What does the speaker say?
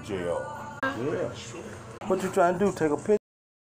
jail. Yeah. What you trying to do? Take a picture?